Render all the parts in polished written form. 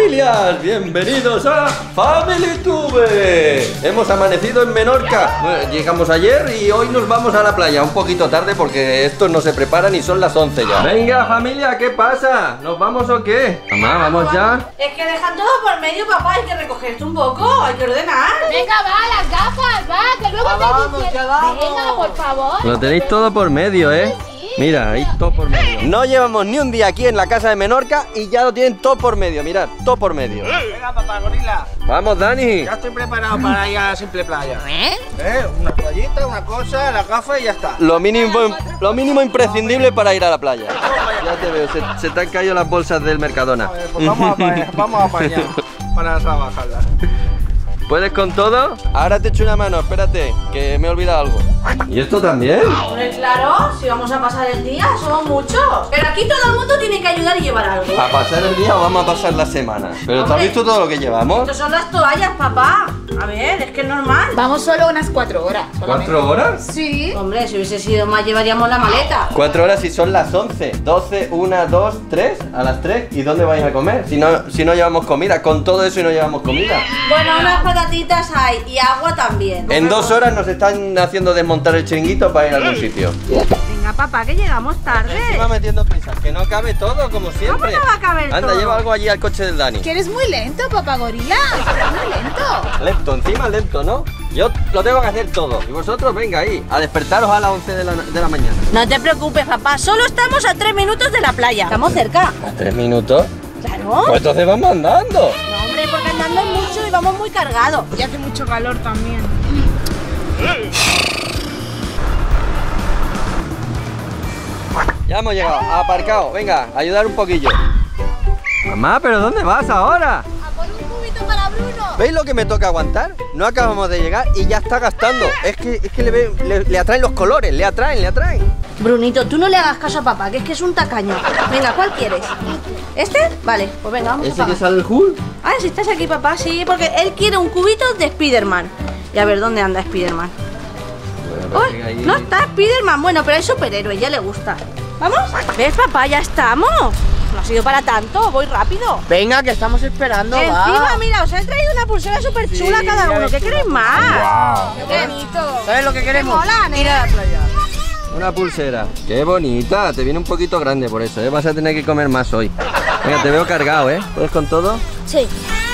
familias, bienvenidos a FamilyTube. Hemos amanecido en Menorca. Bueno, llegamos ayer y hoy nos vamos a la playa. Un poquito tarde porque estos no se preparan y son las 11 ya. Venga familia, ¿qué pasa? ¿Nos vamos o qué? Mamá, ¿vamos ya? Es que dejan todo por medio, papá. Hay que recogerse un poco, hay que ordenar. Venga, va, las gafas, va, que luego te dicen. Venga, por favor. Lo tenéis todo por medio, ¿eh? Mira, ahí todo por medio. No llevamos ni un día aquí en la casa de Menorca y ya lo tienen todo por medio, mirad, todo por medio. Venga, papá gorila. Vamos, Dani. Ya estoy preparado para ir a la simple playa. Una toallita, una cosa, la gafa y ya está. Lo mínimo imprescindible para ir a la playa. Ya te veo, se te han caído las bolsas del Mercadona. Pues vamos a apañar para trabajarla. ¿Puedes con todo? Ahora te echo una mano, espérate, que me he olvidado algo. ¿Y esto también? Hombre, claro, si vamos a pasar el día, somos muchos. Pero aquí todo el mundo tiene que ayudar y llevar algo. ¿A pasar el día o vamos a pasar la semana? ¿Pero te has visto todo lo que llevamos? Estas son las toallas, papá. A ver, es que es normal. Vamos solo unas 4 horas. ¿4 horas? Sí. Hombre, si hubiese sido más, llevaríamos la maleta. 4 horas y son las 11, 12, 1, 2, 3, a las 3. ¿Y dónde vais a comer? Si no llevamos comida, con todo eso y no llevamos comida. Bueno, unas patatitas hay y agua también. En 2 horas nos están haciendo desmontar el chiringuito para ir a algún sitio. Venga, papá, que llegamos tarde. Encima metiendo prisas, que no cabe todo, como siempre. ¿Cómo no va a caber Anda, todo? lleva algo allí al coche del Dani. Que eres muy lento, papá gorila. Muy lento. Lento, encima lento, ¿no? Yo lo tengo que hacer todo. Y vosotros, venga ahí, a despertaros a las 11 de la mañana. No te preocupes, papá, solo estamos a 3 minutos de la playa. Estamos cerca. ¿A 3 minutos? Claro. Pues entonces vamos andando. No, hombre, porque andando es mucho y vamos muy cargados. Y hace mucho calor también. Ya hemos llegado, aparcado. Venga, ayudar un poquillo. Mamá, ¿pero dónde vas ahora? A por un cubito para Bruno. ¿Veis lo que me toca aguantar? No acabamos de llegar y ya está gastando. Es que le atraen los colores, le atraen. Brunito, tú no le hagas caso a papá, que es un tacaño. Venga, ¿cuál quieres? ¿Este? Vale, pues venga, vamos a ¿Ese pagar. que sale el Hulk? Ah, si estás aquí, papá, sí, porque él quiere un cubito de Spiderman. Y a ver, ¿dónde anda Spiderman? Bueno, Uy, no está Spiderman. Bueno, pero hay superhéroes, ya le gusta. ¿Vamos? ¿Ves, papá? Ya estamos. No ha sido para tanto, voy rápido. Venga, que estamos esperando. Encima, mira, os he traído una pulsera súper chula cada uno. ¿Qué queréis más? Qué bonito. ¿Sabes lo que queremos? molan, ¿eh? Ir a la playa. Una pulsera. Qué bonita. Te viene un poquito grande por eso, ¿eh? Vas a tener que comer más hoy. Venga, te veo cargado, ¿eh? ¿Puedes con todo? Sí.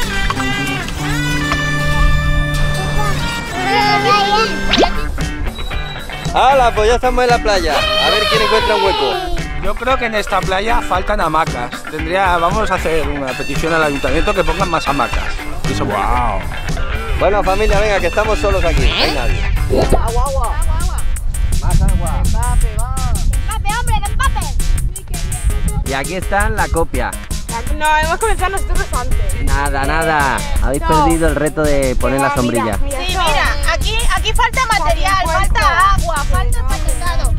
¡Hala! Pues ya estamos en la playa. A ver quién encuentra un hueco. Yo creo que en esta playa faltan hamacas. Vamos a hacer una petición al ayuntamiento que pongan más hamacas. Eso Bueno, familia, venga, que estamos solos aquí. No hay nadie. Agua. Más agua. Empape, hombre, de empape. Y aquí está la copia. No, hemos comenzado nosotros antes. Nada. Habéis perdido el reto de poner la sombrilla. Sí, mira, aquí falta material, falta agua, falta empaquetado.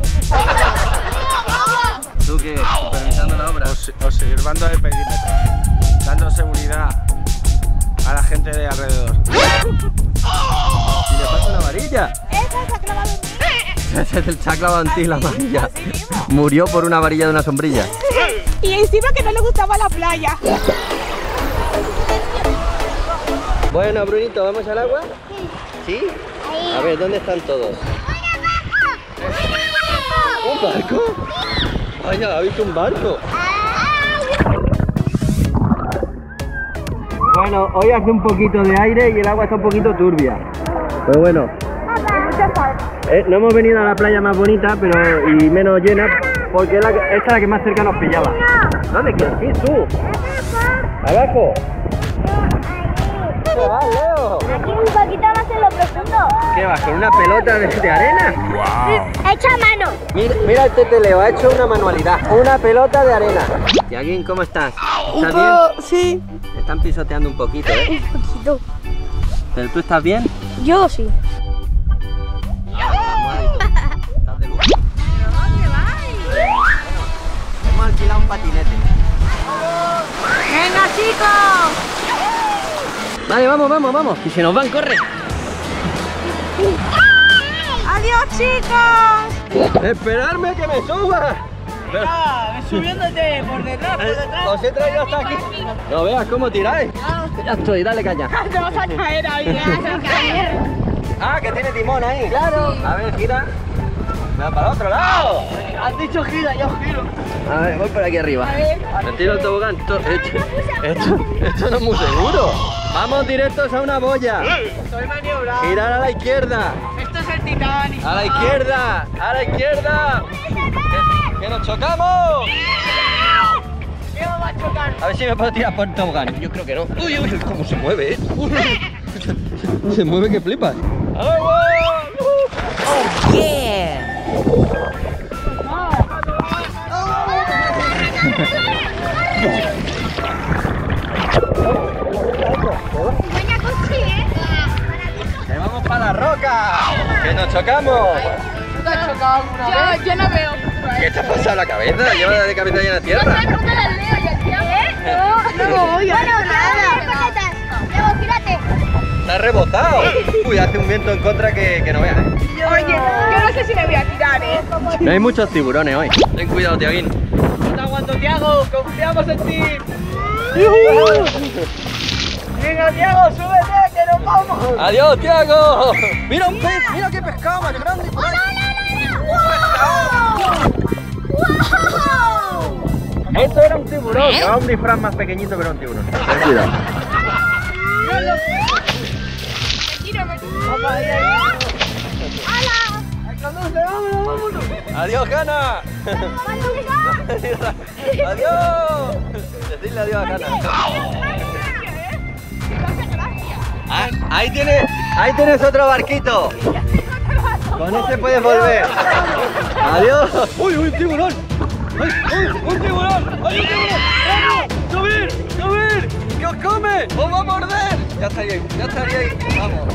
¿Tú qué? ¿Supervisando la obra? Observando el perímetro. Dando seguridad a la gente de alrededor. ¿Y le pasa una varilla? Esa se ha clavado en mí. Se ha clavado en ti la varilla. Murió por una varilla de una sombrilla. Y encima que no le gustaba la playa. Bueno, Brunito, ¿vamos al agua? ¿Sí? A ver, ¿dónde están todos? ¿Un barco? Vaya, ¿ha visto un barco? Bueno, hoy hace un poquito de aire y el agua está un poquito turbia. Pero bueno, no hemos venido a la playa más bonita y menos llena porque esta es la que más cerca nos pillaba. ¿Dónde quieres ir tú? ¿Abajo? ¿Qué vas, Leo? Aquí un poquito más en lo profundo. ¿Qué vas, con una pelota de arena? Hecha a mano. Mira el Tete Leo, ha hecho una manualidad. Una pelota de arena. Tiaguín, ¿cómo estás? ¿Estás bien? Sí, Te están pisoteando un poquito, ¿eh? un poquito. ¿Pero tú estás bien? Yo sí. ¿Estás de lujo? ¿Dónde vais? Hemos alquilado un patinete. ¡Venga, chicos! Vale, vamos. Que se nos van, corre. ¡Adiós, chicos! ¡Esperadme que me suba! Subiéndote por detrás, Os he traído hasta aquí. No veas cómo tiráis. Ya estoy, dale caña. Te vas a caer ahí, te vas a caer. Ah, que tiene timón ahí. Claro. A ver, gira. Venga, para el otro lado. Has dicho gira, yo giro. A ver, voy por aquí arriba. Me tiro el tobogán. Esto no es muy seguro. Vamos directos a una boya. Estoy maniobrado. Girar a la izquierda. Esto es el Titanic. A la izquierda. A la izquierda. ¡Que nos chocamos! ¿Qué va a chocar? A ver si me puedo tirar por el tobogán. Yo creo que no. Uy, uy, cómo se mueve, Se mueve que flipas. ¡Agua! ¡Oh, yeah! ¡Que vamos para la roca! ¡Que nos chocamos! ¿Te has chocado alguna vez? Yo no veo. ¿Qué te ha pasado la cabeza? Lleva de cabeza llena de tierra. No, nada. Luego, gírate. Está rebotado. Uy, hace un viento en contra que no veas, Oye, yo no sé si me voy a tirar, No hay muchos tiburones hoy. Ten cuidado, Tiaguín. No te aguanto, Tiago. Confiamos en ti. Venga, Tiago, súbete, que nos vamos. ¡Adiós, Tiago! ¡Mira un pez! ¡Mira qué pescado más grande! Esto era un tiburón. Llevaba un disfraz más pequeñito, pero era un tiburón. Ten cuidado. ¡Adiós, Hanna! ¡Adiós! Decidle adiós a Hanna. Ahí tienes otro barquito. Con ese puedes volver. Adiós. ¡Uy, un tiburón! ¡Ay, un tiburón! ¡Ay, un tiburón! ¡Vamos! ¡Subir! ¡Subir! ¡Que os come! ¡Os va a morder! Ya estaría ahí, ya estaría ahí. Vamos.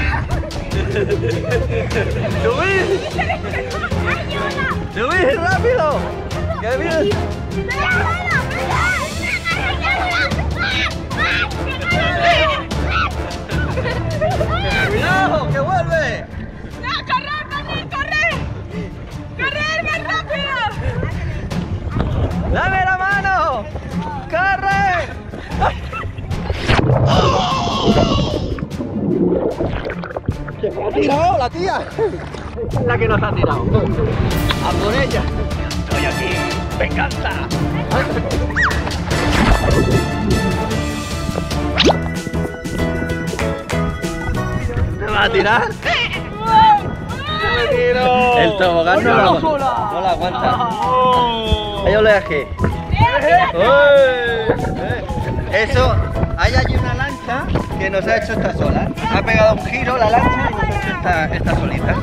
¡Subid! ¡Subid rápido! ¡Que viene! ¡Cuidado! ¡Que vuelve! ¡No, correr, Daniel, correr! ¡Correr más rápido! ¡Dame la mano! ¡Corre! ¡Que me ha tirado la tía! Es la que nos ha tirado. ¡A por ella! ¡Estoy aquí! ¡Venganza! ¿Me va a tirar? ¡Me tiro! El tobogán no la aguanta. Ahí os lo dejé. Eso, hay allí una lancha que nos ha hecho esta sola. Ha pegado un giro la lancha y nos ha hecho esta solita.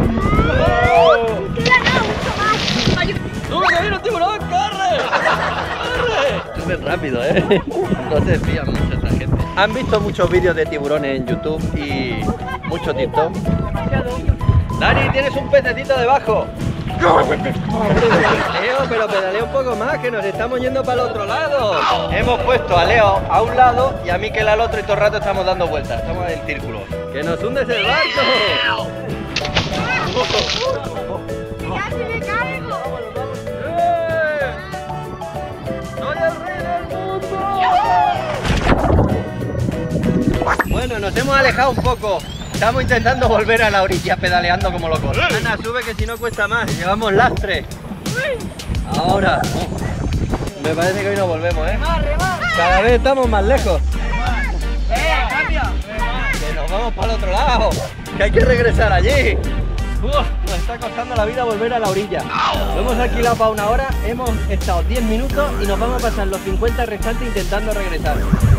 ¡Sube, que viene un tiburón! ¡Corre! ¡Corre! Sube rápido, No se fían mucho esta gente. Han visto muchos vídeos de tiburones en YouTube y mucho TikTok. Dani, tienes un pececito debajo. Leo, pero pedalea un poco más, que nos estamos yendo para el otro lado. Hemos puesto a Leo a un lado y a Miquel al otro y todo el rato estamos dando vueltas. Estamos en el círculo. ¡Que nos hundes el barco! ¡Casi me caigo! ¡Soy el rey del mundo! Bueno, nos hemos alejado un poco. Estamos intentando volver a la orilla pedaleando como locos. Ana, sube que si no cuesta más. Llevamos lastre. Ahora. Me parece que hoy no volvemos, Cada vez estamos más lejos. ¡Cambia! Que nos vamos para el otro lado. Que hay que regresar allí. Nos está costando la vida volver a la orilla. Lo hemos alquilado para una hora. Hemos estado 10 minutos y nos vamos a pasar los 50 restantes intentando regresar.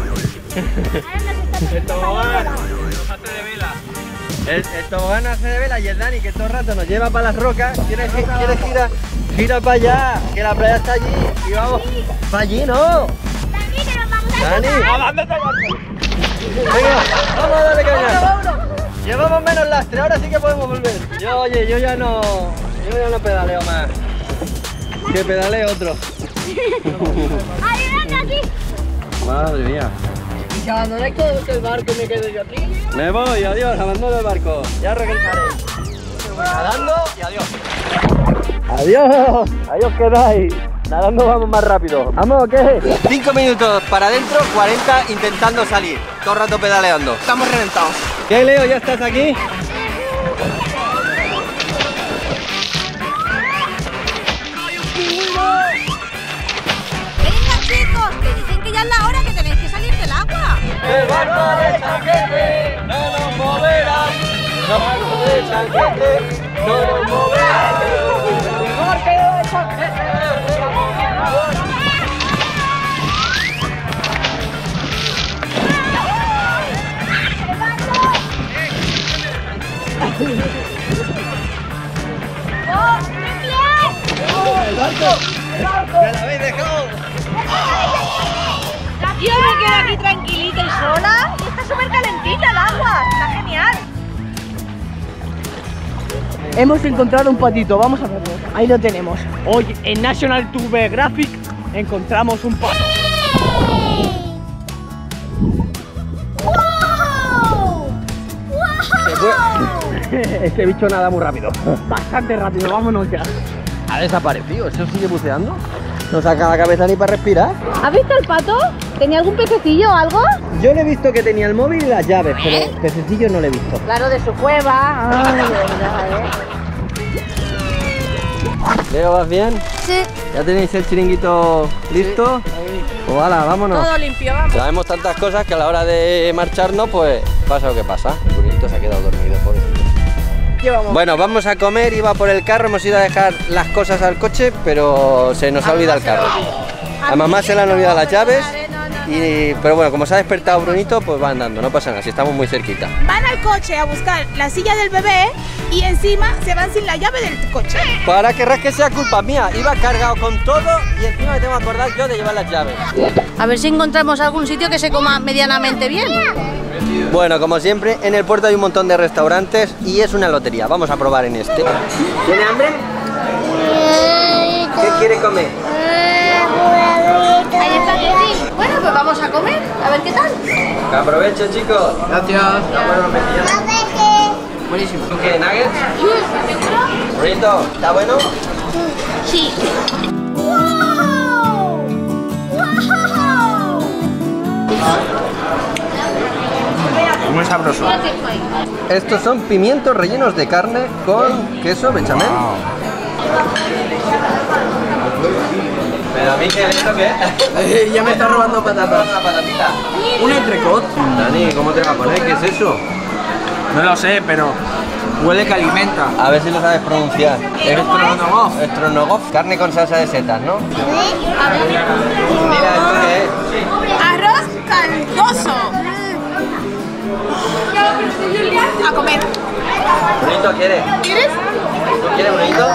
El tobogán nos hace de vela. El tobogán hace de vela y el Dani, que todo el rato nos lleva para las rocas, quiere girar, gira para allá, que la playa está allí y vamos para allí, ¿no? Dani, que nos vamos a Dani, venga, vamos a darle caña. Llevamos menos lastre, ahora sí que podemos volver. Yo ya no pedaleo más. Que pedalee otro. ¡Ayúdame aquí! Madre mía. Si abandonáis todo el barco y me quedo yo aquí. Me voy, adiós, abandono el barco. Ya regresaré. Nadando y adiós. Adiós, ahí os quedáis. Nadando vamos más rápido. ¿Vamos o qué? 5 minutos para adentro, 40 intentando salir. Todo el rato pedaleando. Estamos reventados. ¿Qué, Leo? ¿Ya estás aquí? Venga, chicos, que dicen que ya es la hora que tenéis que salir del agua. El barco de Chanquete no nos moverá. El barco de Chanquete no nos moverá. El barco de Chanquete. ¡Me la habéis dejado! Yo me quedo aquí tranquilita y sola. Y está súper calentita el agua. Está genial. Hemos encontrado un patito, vamos a verlo. Ahí lo tenemos. Hoy en National Geographic encontramos un pato. Este bicho nada muy rápido. Bastante rápido, vámonos ya. Ha desaparecido, ¿eso sigue buceando? No saca la cabeza ni para respirar. ¿Has visto el pato? ¿Tenía algún pececillo o algo? Yo le he visto que tenía el móvil y las llaves, pero pececillo no le he visto. Claro, de su cueva. Ay, de verdad, Leo, ¿vas bien? Sí. ¿Ya tenéis el chiringuito listo? Pues hala, vámonos. Todo limpio, vamos. Sabemos tantas cosas que a la hora de marcharnos, pues pasa lo que pasa. El burrito se ha quedado dormido, pobrecito. Bueno, vamos a comer, iba por el carro, hemos ido a dejar las cosas al coche, pero se nos ha olvidado el carro. A mamá se le han olvidado las llaves, pero bueno, como se ha despertado Brunito, pues va andando, no pasa nada, si estamos muy cerquita. Van al coche a buscar la silla del bebé y encima se van sin la llave del coche. Pues ahora querrás que sea culpa mía, iba cargado con todo y encima me tengo que acordar yo de llevar las llaves. A ver si encontramos algún sitio que se coma medianamente bien. Bueno, como siempre, en el puerto hay un montón de restaurantes y es una lotería. Vamos a probar en este. ¿Tiene hambre? ¿Qué quiere comer? Hay espagueti. Bueno, pues vamos a comer, a ver qué tal. Que aproveche, chicos. Gracias. Buenísimo. ¿Tú qué, nuggets? ¿Burrito? ¿Está bueno? Sí. Muy sabroso. Estos son pimientos rellenos de carne con queso bechamel. Pero a mí, ¿esto qué? Ya me está robando patatas. Una patatita. Un entrecot. Dani, ¿cómo te va a poner? ¿Qué es eso? No lo sé, pero huele que alimenta. A ver si lo sabes pronunciar. Stronogov. Stronogov. Carne con salsa de setas, ¿no? Mira, ¿esto qué es? Arroz caldoso. A comer. ¿Brunito quiere? ¿Quieres? ¿Tú quieres, Brunito?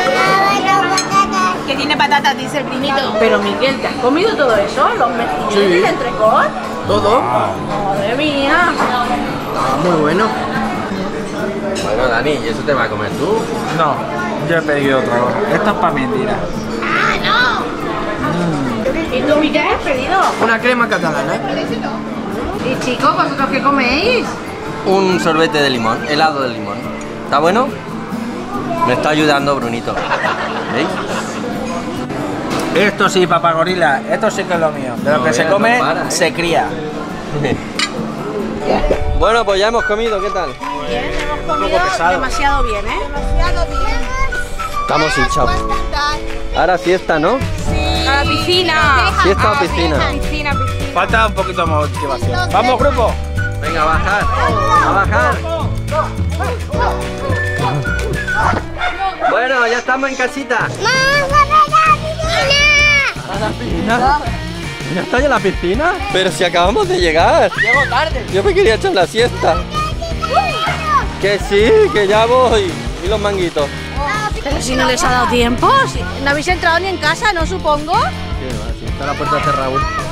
Que tiene patatas, dice el primito. Pero Miguel, ¿te has comido todo eso? ¿Los mejillones y el entrecot? Todo. Madre mía. Muy bueno. Bueno, Dani, ¿y eso te va a comer tú? No, yo he pedido otra cosa. Esto es para mentira. ¿Y tú, Miguel, has pedido? Una crema catalana. ¿Y chicos, vosotros qué coméis? Un sorbete de limón, helado de limón. ¿Está bueno? Me está ayudando Brunito. ¿Veis? Esto sí, papá gorila. Esto sí que es lo mío. De lo No que se veas, come, no para, se cría. Bueno, pues ya hemos comido, ¿qué tal? Bien, hemos comido poco pesado. demasiado bien, ¿eh? Demasiado bien. Estamos hinchados. Ahora siesta, ¿no? A la piscina. Siesta o piscina. Piscina, piscina. Falta un poquito de motivación. ¡Vamos, grupo! Venga, a bajar. A bajar. Bueno, ya estamos en casita. ¿A la piscina? ¿Ya está en la piscina? Pero si acabamos de llegar. Llego tarde. Yo me quería echar la siesta. Que sí, que ya voy. Y los manguitos. Pero si no les ha dado tiempo, si no habéis entrado ni en casa, ¿no supongo? Qué va, si está la puerta cerrada.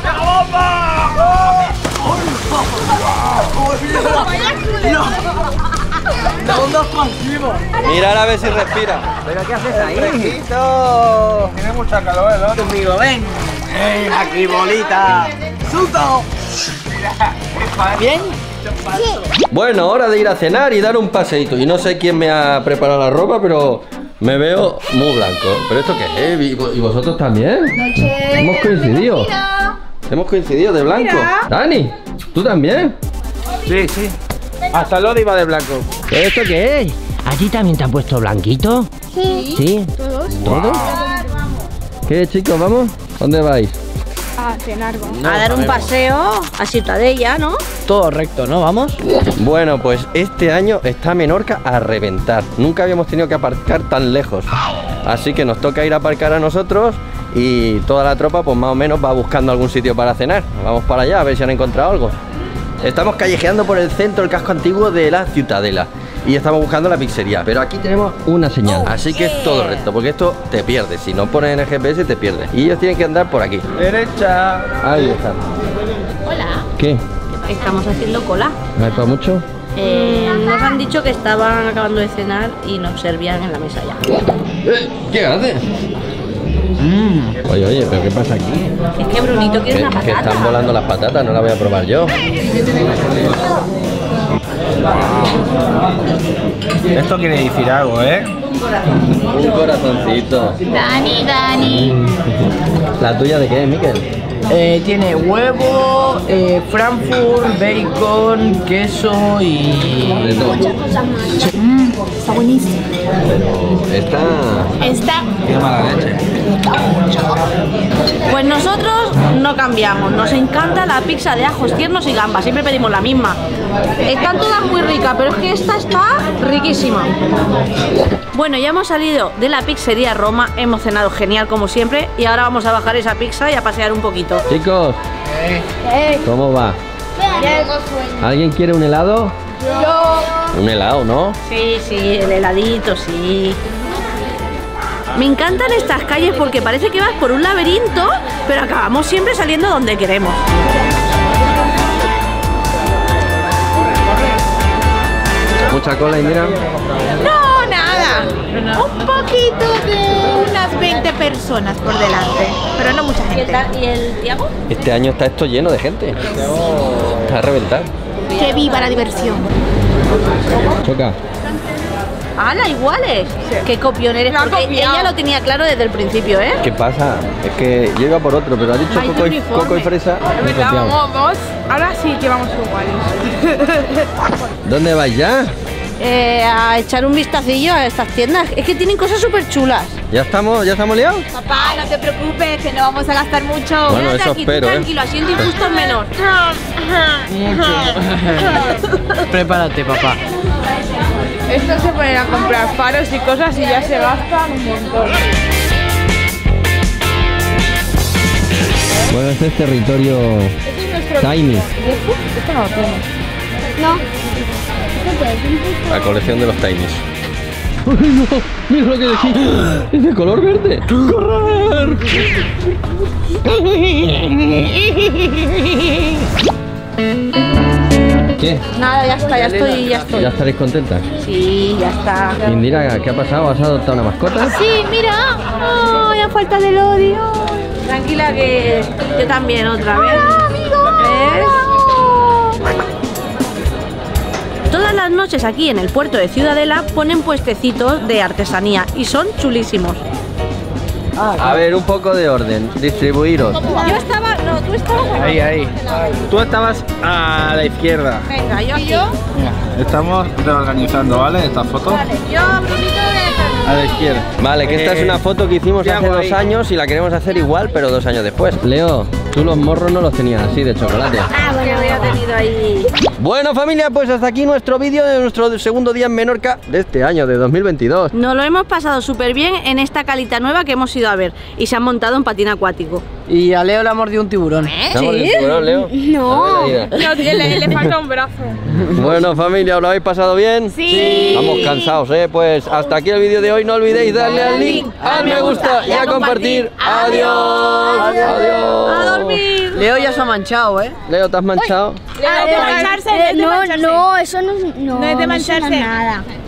Mira a ver si respira. ¿Pero qué haces ahí? Fresquito. Tiene mucha calor, ¿no? Conmigo, ven. Ven aquí, bolita. ¡Susto! ¿Bien? Bueno, hora de ir a cenar y dar un paseíto. Y no sé quién me ha preparado la ropa, pero Me veo muy blanco. ¿Pero esto qué es? ¿Y vosotros también? Hemos coincidido. Hemos coincidido de blanco. Mira. Dani, ¿tú también? Sí, sí. Hasta Lodi va de blanco. ¿Pero esto qué es? ¿A ti también te han puesto blanquito? Sí. ¿Sí? ¿Todos? ¿Qué, chicos, vamos? ¿Dónde vais? A cenar, vamos. A dar un paseo a Ciutadella, ¿no? Todo recto, ¿no? Vamos. Bueno, pues este año está Menorca a reventar. Nunca habíamos tenido que aparcar tan lejos. Así que nos toca ir a aparcar a nosotros y toda la tropa pues más o menos va buscando algún sitio para cenar. Vamos para allá a ver si han encontrado algo. Estamos callejeando por el centro del casco antiguo de la Ciutadella y estamos buscando la pizzería. Pero aquí tenemos una señal, así que es todo recto, porque esto te pierdes. Si no pones en el GPS te pierdes. Y ellos tienen que andar por aquí. Derecha. Ahí está. Hola. ¿Qué? Estamos haciendo cola. ¿No hay para mucho? Nos han dicho que estaban acabando de cenar y nos servían en la mesa ya. ¿Qué haces? Oye, oye, ¿pero qué pasa aquí? Es que Brunito quiere una Que patata. están volando las patatas, no las voy a probar yo. Esto quiere decir algo, ¿eh? Un corazoncito. Dani. ¿La tuya de qué es, Miquel? Tiene huevo, Frankfurt, bacon, queso y... De todo. Está buenísimo. Esta... Tiene mala leche. Pues nosotros no cambiamos. Nos encanta la pizza de ajos tiernos y gambas. Siempre pedimos la misma. Están todas muy ricas, pero es que esta está riquísima. Bueno, ya hemos salido de la pizzería Roma. Hemos cenado genial como siempre. Y ahora vamos a bajar esa pizza y a pasear un poquito. Chicos, ¿cómo va? ¿Alguien quiere un helado? Yo. Un helado, ¿no? Sí, sí, el heladito, sí. Me encantan estas calles porque parece que vas por un laberinto, pero acabamos siempre saliendo donde queremos. Mucha cola y mira. No, nada. Un poquito de unas 20 personas por delante, pero no mucha ¿Qué gente. tal? ¿Y el Tiago? Este año está esto lleno de gente. Está a reventar. Que viva la diversión. Choca. ¡Hala, iguales! ¡Qué copión eres! Porque ella lo tenía claro desde el principio, ¿eh? ¿Qué pasa? Es que yo iba por otro, pero ha dicho Ay, coco y, uniforme. coco y fresa. Me he copiado. Vamos, ahora sí que vamos iguales. ¿Dónde vais ya? A echar un vistacillo a estas tiendas. Es que tienen cosas súper chulas. ¿Ya estamos liados? Papá, no te preocupes, que no vamos a gastar mucho. Bueno, eso Tranqui, tú espero, tranquilo, así en disgusto es menor. Prepárate, papá. Estos se ponen a comprar faros y cosas y ya se gastan un montón. Bueno, este es territorio Tiny. Esto no lo tenemos. La colección de los Tinys. ¡Ay, no! ¡Mira lo que decís! ¡Es de color verde! ¡Correr! ¿Qué? Nada, ya está, ya estoy. ¿Ya estaréis contentas? Sí, ya está. Indira, ¿qué ha pasado? ¿Has adoptado una mascota? Sí, mira. Ay, a falta del odio. Tranquila que yo también otra vez. Todas las noches aquí en el puerto de Ciudadella ponen puestecitos de artesanía y son chulísimos. A ver, un poco de orden. Distribuiros. Yo estaba, no, tú estabas aquí. Ahí. Tú estabas a la izquierda. Venga, yo aquí. Estamos reorganizando, ¿vale? Esta foto. Vale, yo, Brunito, A la izquierda. Vale, que esta es una foto que hicimos hace 2 años y la queremos hacer igual, pero 2 años después. Leo, tú los morros no los tenías así de chocolate. Ah, bueno, había tenido ahí. Bueno, familia, pues hasta aquí nuestro vídeo de nuestro segundo día en Menorca de este año, de 2022. Nos lo hemos pasado súper bien en esta calita nueva que hemos ido a ver y se han montado en patín acuático. Y a Leo le ha mordido un tiburón. ¿Te ha mordido el tiburón, Leo? No. A ver, la ida. Le falta un brazo. Bueno, familia, ¿os lo habéis pasado bien? Sí. Estamos cansados, pues hasta aquí el vídeo de hoy. No olvidéis darle al link, al me gusta y a compartir. ¡Adiós! ¡Adiós! ¡A dormir! Leo ya se ha manchado, ¿eh? Leo, ¿te has manchado? No es de mancharse, no es de mancharse. No, eso no, No es de mancharse. suena nada.